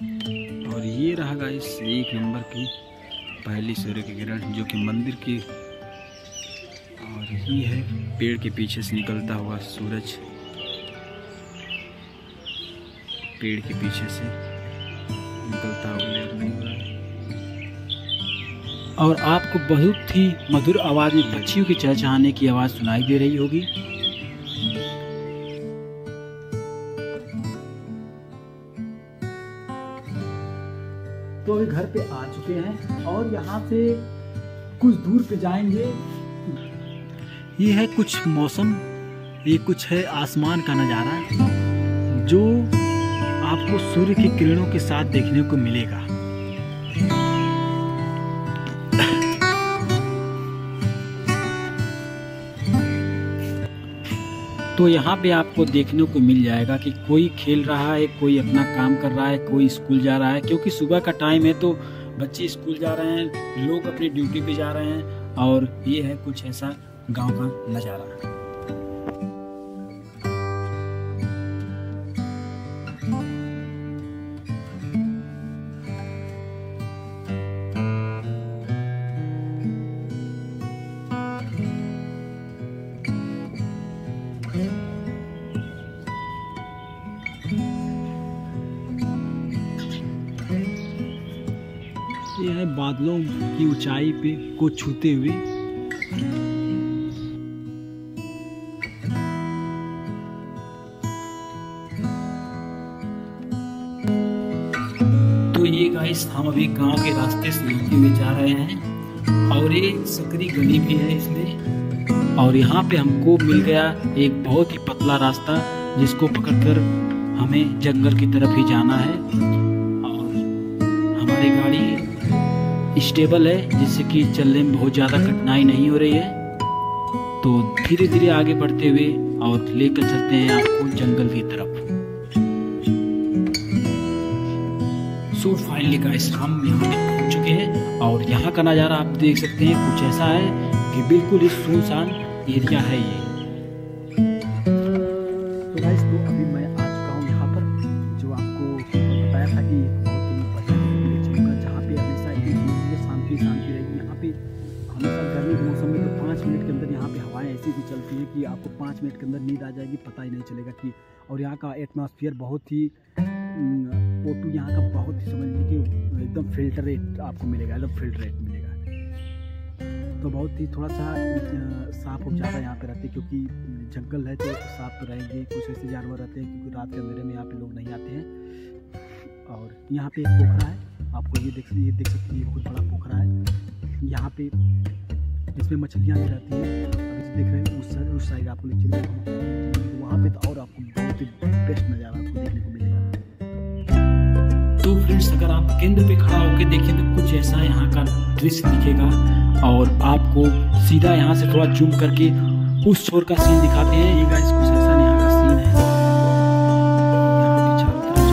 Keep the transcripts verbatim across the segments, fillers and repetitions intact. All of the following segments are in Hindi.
और ये रहा गाइस एक नंबर की पहली सूर्य की किरण जो कि मंदिर की, और ये है पेड़ के पीछे से निकलता हुआ सूरज, पेड़ के पीछे से निकलता हुआ। और आपको बहुत ही मधुर आवाज में पक्षियों की चहचहाने की आवाज सुनाई दे रही होगी। तो अभी घर पे आ चुके हैं और यहाँ से कुछ दूर पे जाएंगे। ये है कुछ मौसम, ये कुछ है आसमान का नज़ारा जो आपको सूर्य की किरणों के साथ देखने को मिलेगा। तो यहाँ पे आपको देखने को मिल जाएगा कि कोई खेल रहा है, कोई अपना काम कर रहा है, कोई स्कूल जा रहा है, क्योंकि सुबह का टाइम है तो बच्चे स्कूल जा रहे हैं, लोग अपनी ड्यूटी पे जा रहे हैं। और ये है कुछ ऐसा गांव का नज़ारा। ये है बादलों की ऊंचाई पे को छूते हुए। तो ये गाइस हम अभी गांव के रास्ते से होते हुए जा रहे हैं और ये सकरी गली भी है इसमें। और यहाँ पे हमको मिल गया एक बहुत ही पतला रास्ता जिसको पकड़कर हमें जंगल की तरफ ही जाना है। और हमारी गाड़ी स्टेबल है जिससे कि चलने में बहुत ज़्यादा कठिनाई नहीं हो रही है। तो धीरे धीरे आगे बढ़ते हुए और लेकर चलते हैं आपको जंगल की तरफ। सो फाइनली गाइस हम यहाँ पे पहुँच चुके हैं और यहाँ का नज़ारा आप देख सकते हैं कुछ ऐसा है कि बिल्कुल ही सुनसान एरिया है ये। तो गाइस तो अभी मैं आ चुका हूँ यहाँ पर, जो आपको बताया था कि बहुत ही पसंद जहाँ पे हमेशा शांति शांति रहेगी। यहाँ पे हमेशा गर्मी के मौसम में तो पाँच मिनट के अंदर यहाँ पे हवाएं ऐसी भी चलती हैं कि आपको पाँच मिनट के अंदर नींद आ जाएगी, पता ही नहीं चलेगा कि। और यहाँ का एटमॉस्फेयर बहुत ही फोटो यहाँ का बहुत ही समझ लीजिए कि एकदम फिल्टरेट आपको मिलेगा, एकदम फिल्टरेट मिलेगा। तो बहुत ही थोड़ा सा सांप और ज़्यादा यहाँ पे रहते हैं क्योंकि जंगल है तो सांप तो रहेंगे, कुछ ऐसे जानवर रहते हैं क्योंकि रात के अंधेरे में यहाँ पे लोग नहीं आते हैं। और यहाँ पे एक पोखरा है, आपको ये देख ये देख सकते हैं, ये बहुत बड़ा पोखरा है यहाँ पे, इसमें मछलियाँ भी रहती हैं। अभी देख रहे हैं उस साइड उस साइड आपको ले चलिए वहाँ पे, तो और आपको बहुत ही बेस्ट नज़ारा आपको देखने को मिलेगा। तो फ्रेंड्स अगर आप केंद्र पे खड़ा होकर देखें तो कुछ ऐसा यहाँ का दृश्य दिखेगा। और आपको सीधा यहाँ से थोड़ा जूम करके उस छोर का सीन दिखाते हैं। ये गाइस कुछ ऐसा यहाँ का सीन है। यहाँ पे चारों तरफ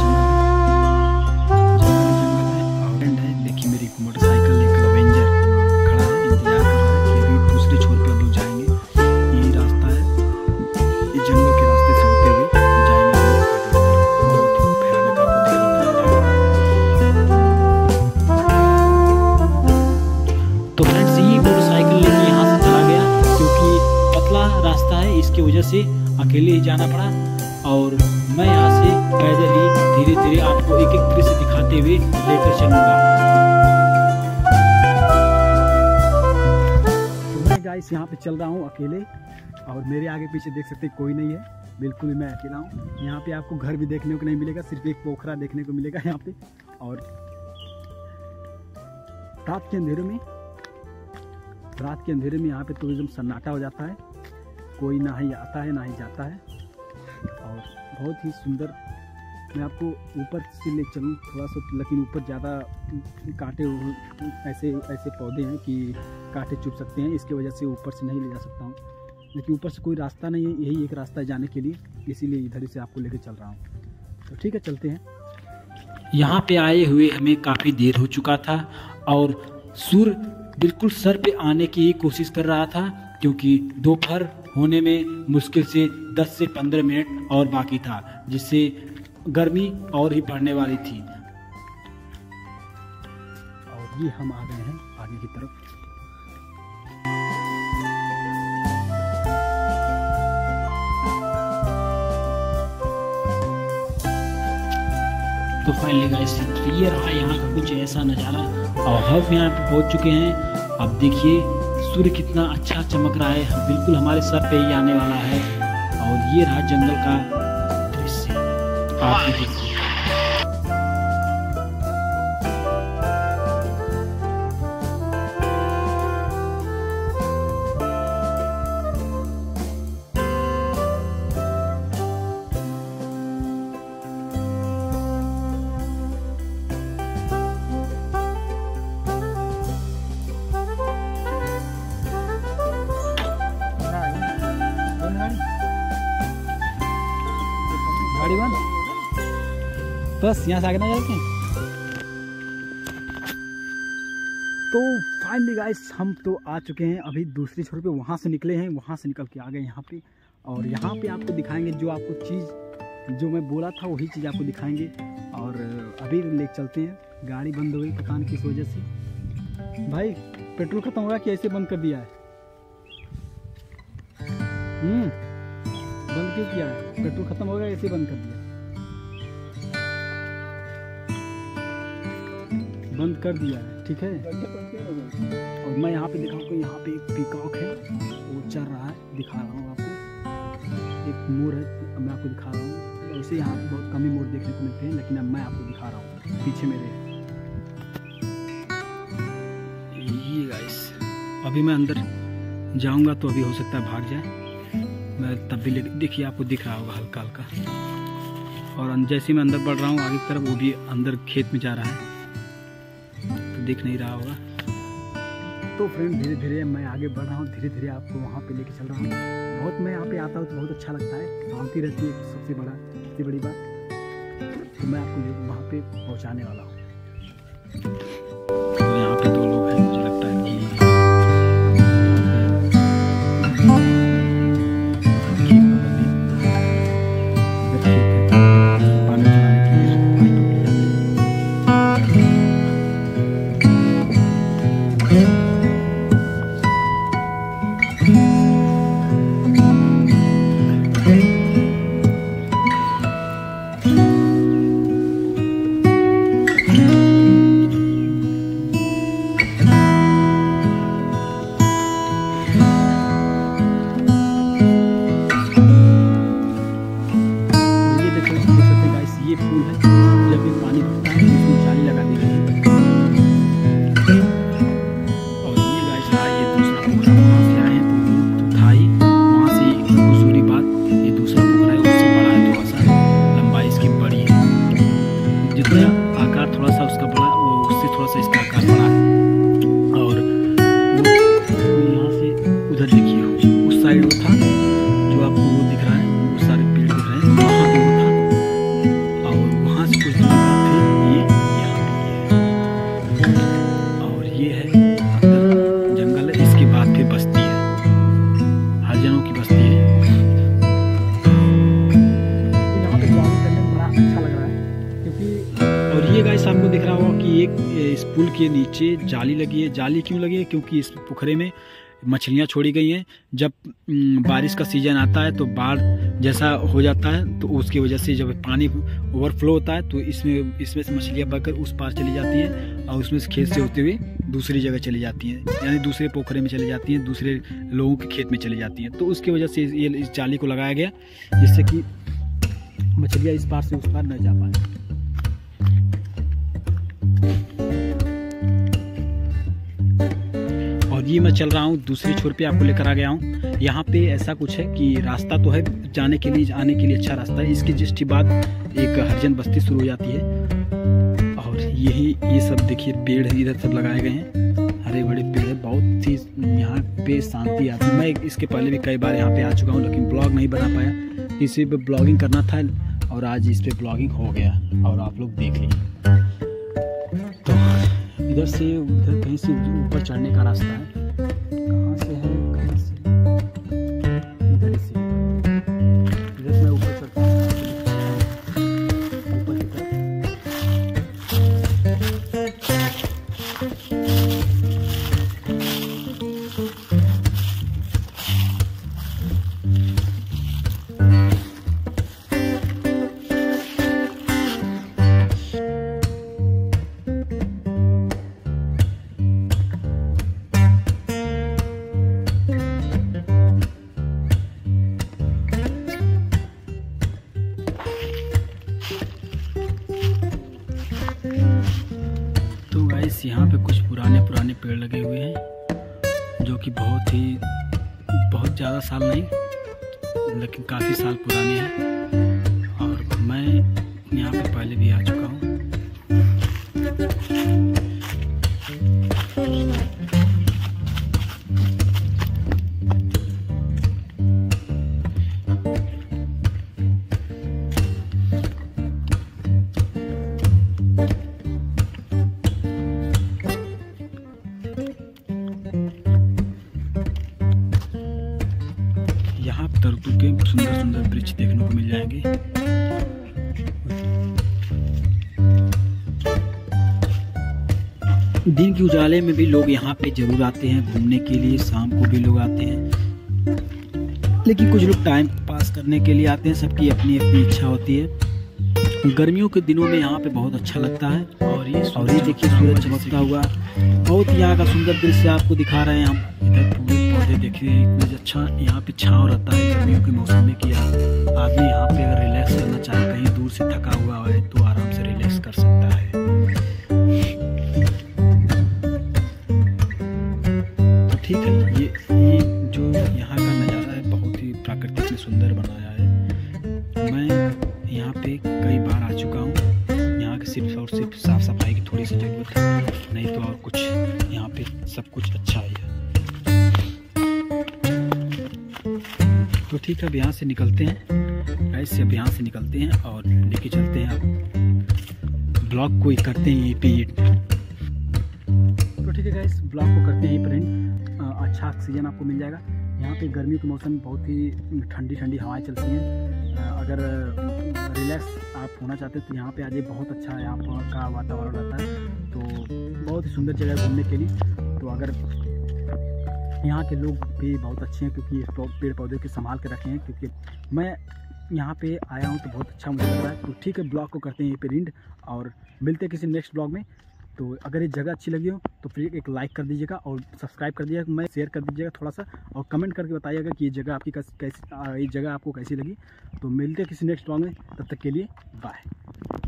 जंगल जंगल है, है। देखिए मेरी मोटरसाइकिल लेकर अवेंजर खड़ा है, इंतजार कर रहा है कि अभी दूसरे छोर पे हम लोग जाएंगे। यही रास्ता है, ये जंगल के रास्ते से होते हुए जाएंगे। बहुत भयानक आपको तो फ्रेंड्स ये मोटरसाइकिल लेके यहाँ से चला गया क्योंकि पतला रास्ता है, इसकी वजह से अकेले ही जाना पड़ा। और मैं यहाँ से पैदल ही धीरे धीरे आपको एक एक दृश्य दिखाते हुए लेकर चलूँगा। तो मैं गाइस यहाँ पे चल रहा हूँ अकेले और मेरे आगे पीछे देख सकते कोई नहीं है, बिल्कुल ही मैं अकेला हूँ। यहाँ पे आपको घर भी देखने को नहीं मिलेगा, सिर्फ एक पोखरा देखने को मिलेगा यहाँ पे। और रात के अंधेरे में रात के अंधेरे में यहाँ पे तो एकदम सन्नाटा हो जाता है, कोई ना ही आता है ना ही जाता है। और बहुत ही सुंदर, मैं आपको ऊपर से ले चलूँ थोड़ा सा, लेकिन ऊपर ज़्यादा कांटे ऐसे ऐसे पौधे हैं कि कांटे चुभ सकते हैं, इसकी वजह से ऊपर से नहीं ले जा सकता हूँ। लेकिन ऊपर से कोई रास्ता नहीं है, यही एक रास्ता है जाने के लिए, इसीलिए इधर से आपको लेके चल रहा हूँ। तो ठीक है चलते हैं। यहाँ पे आए हुए हमें काफ़ी देर हो चुका था और सूर्य बिल्कुल सर पे आने की कोशिश कर रहा था क्योंकि दोपहर होने में मुश्किल से दस से पंद्रह मिनट और बाकी था, जिससे गर्मी और ही बढ़ने वाली थी। ये हम आ गए हैं आगे की तरफ। तो फाइनली गाइस ये रहा यहाँ का कुछ ऐसा नज़ारा और हम यहाँ पे पहुँच चुके हैं। अब देखिए सूर्य कितना अच्छा चमक रहा है, बिल्कुल हमारे सर पे ही आने वाला है। और ये रहा जंगल का दृश्य, आप भी देखिए। गाड़ी बंद, बस यहाँ से आगे ना जाते हैं। तो फाइनली गाइस हम तो आ चुके हैं, अभी दूसरी छोर पे वहाँ से निकले हैं, वहाँ से निकल के आ गए यहाँ पे। और यहाँ पे आपको दिखाएंगे जो आपको चीज़ जो मैं बोला था वही चीज़ आपको दिखाएंगे। और अभी ले चलते हैं, गाड़ी बंद हो गई पता नहीं किस वजह से। भाई पेट्रोल खत्म होगा कि ऐसे बंद कर दिया है? हम्म बंद क्यों किया है? पेट्रोल खत्म होगा ऐसे बंद कर दिया? बंद कर दिया है, ठीक है। और मैं यहाँ पे दिखाऊँ को यहाँ पे एक पीकॉक है, वो चल रहा है, दिखा रहा हूँ आपको। एक मोर है, मैं आपको दिखा रहा हूँ। वैसे यहाँ पे बहुत कम ही मोर देखने को मिलते हैं, लेकिन अब मैं आपको दिखा रहा हूँ पीछे मेरे। ये गाइस अभी मैं अंदर जाऊँगा तो अभी हो सकता है भाग जाए, मैं तब भी देखिए आपको दिख रहा होगा हल्का हल्का। और जैसे मैं अंदर बढ़ रहा हूँ आगे की तरफ, वो भी अंदर खेत में जा रहा है तो दिख नहीं रहा होगा। तो फ्रेंड धीरे धीरे मैं आगे बढ़ रहा हूँ, धीरे धीरे आपको वहाँ पे लेके चल रहा हूँ। बहुत मैं यहाँ पे आता हूँ तो बहुत अच्छा लगता है, शांति रहती है सबसे बड़ा सबसे बड़ी बात। तो मैं आपको वहाँ पे पहुँचाने वाला हूँ। तो यहाँ पे दो लोग हैं, मुझे लगता है कि ये फूल है, जब भी पानी रुकता है उसमें जाली लगा दी गई है। और ये गाइस रहा ये दूसरा पोखरा, वहाँ से आए हैं तो तो था ही वहाँ से दूसरी बात, ये दूसरा पोखरा है उससे बड़ा है, थोड़ा सा लंबाई इसकी बड़ी है, जितना आकार थोड़ा सा उसका बड़ा वो उससे थोड़ा सा इसका आकार बड़ा है। और वो यहाँ से उधर देखिए उस साइड वो था जो आपको वो दिख रहा है, वो सारे पेड़ दिख रहे हैं, वहाँ पे वो था। कुछ दिन बाद फिर ये यहाँ पे है और ये है अंदर जंगल है, इसके बाद फिर बस्ती है, हरिजनों की बस्ती है। तो यहाँ पे ब्लॉगिंग करने में बड़ा अच्छा लग रहा है क्योंकि और ये गाइस आपको दिख रहा होगा कि एक इस पुल के नीचे जाली लगी है। जाली क्यों लगी है? क्योंकि इस पोखरे में मछलियाँ छोड़ी गई हैं। जब बारिश का सीजन आता है तो बाढ़ जैसा हो जाता है, तो उसकी वजह से जब पानी ओवरफ्लो होता है तो इसमें इसमें से मछलियाँ बढ़कर उस पार चली जाती हैं और उसमें से खेत से होते हुए दूसरी जगह चली जाती हैं, यानी दूसरे पोखरे में चली जाती हैं, दूसरे लोगों के खेत में चली जाती हैं। तो उसकी वजह से ये इस जाली को लगाया गया जिससे कि मछलियाँ इस पार से उस पार न जा पाए। और ये मैं चल रहा हूँ दूसरी छोर पे, आपको लेकर आ गया हूँ। यहाँ पे ऐसा कुछ है कि रास्ता तो है जाने के लिए, आने के लिए अच्छा रास्ता है। इसके जस्ट बाद एक हरिजन बस्ती शुरू हो जाती है। और यही ये सब देखिए पेड़ इधर सब लगाए गए हैं, हरे भरे पेड़ है, बहुत ही यहाँ पे शांति आती है। मैं इसके पहले भी कई बार यहाँ पे आ चुका हूँ लेकिन ब्लॉग नहीं बना पाया, इसी पे ब्लॉगिंग करना था और आज इस पे ब्लॉगिंग हो गया और आप लोग देख लीजिए। तो इधर से उधर कहीं से ऊपर चढ़ने का रास्ता है, कहाँ से है कहाँ से, इधर से इधर मैं ऊपर चढ़ता हूँ ऊपर की तरफ। गाइस यहाँ पे कुछ पुराने पुराने पेड़ लगे हुए हैं जो कि बहुत ही बहुत ज़्यादा साल नहीं लेकिन काफ़ी साल पुराने हैं, और मैं यहाँ पे पहले भी आ चुका हूँ। यहाँ तरकू के सुंदर सुंदर वृक्ष देखने को मिल जाएंगे। दिन के उजाले में भी लोग यहाँ पे जरूर आते हैं घूमने के लिए, शाम को भी लोग आते हैं, लेकिन कुछ लोग टाइम पास करने के लिए आते हैं, सबकी अपनी अपनी इच्छा होती है। गर्मियों के दिनों में यहाँ पे बहुत अच्छा लगता है। और ये और ये देखिए सूरज चमकता हुआ, बहुत यहाँ का सुंदर दृश्य आपको दिखा रहे हैं हम। इधर पूरे पौधे देखिए, इतने अच्छा यहाँ पे छाँव रहता है गर्मियों के मौसम में कि आदमी यहाँ पे अगर रिलैक्स करना चाहे, कहीं दूर से थका हुआ है तो आराम से रिलैक्स कर सकता है। तो ठीक है, ये ये जो यहाँ का नज़ारा है बहुत ही प्राकृतिक में सुंदर बनाया है। मैं यहाँ पे कई बार आ चुका हूँ। यहाँ के सिर्फ और सिर्फ साफ सफाई की थोड़ी सी ज़रूरत है, नहीं तो और कुछ यहाँ पे सब कुछ अच्छा ही है। तो ठीक है, अब यहाँ से निकलते हैं, ऐसे अब यहाँ से निकलते हैं और लेके चलते हैं, अब ब्लॉग को ही करते हैं यहीं पे। तो ठीक है गाइस, ब्लॉग को करते हैं यहीं पर एंड। अच्छा ऑक्सीजन आपको मिल जाएगा। यहाँ पे गर्मियों के मौसम में बहुत ही ठंडी ठंडी हवाएं चलती हैं। अगर रिलैक्स आप होना चाहते हैं तो यहाँ पे आ जाइए, बहुत अच्छा यहाँ का वातावरण रहता है। तो बहुत ही सुंदर जगह है घूमने के लिए। तो अगर यहाँ के लोग भी बहुत अच्छे हैं क्योंकि पेड़ पौधे के संभाल के रखे हैं, क्योंकि मैं यहाँ पे आया हूँ तो बहुत अच्छा मुझे लग रहा है। तो ठीक है, ब्लॉग को करते हैं यहीं पे एंड और मिलते हैं किसी नेक्स्ट ब्लॉग में। तो अगर ये जगह अच्छी लगी हो तो प्लीज़ एक लाइक कर दीजिएगा और सब्सक्राइब कर दीजिएगा, मैं शेयर कर दीजिएगा थोड़ा सा, और कमेंट करके बताइएगा कि ये जगह आपकी कैसी, ये जगह आपको कैसी लगी। तो मिलते हैं किसी नेक्स्ट ब्लॉग में, तब तक के लिए बाय।